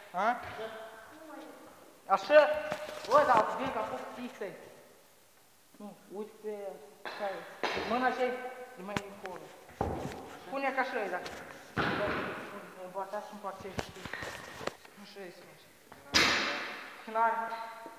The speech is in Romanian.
A? Așa? Bă, dar bine că a fost fix aici. Nu, uite pe care. Mâna așa e mai încolo. Spune că așa e, dacă. Îmi bătea și-mi place. Nu știu, e. Clar.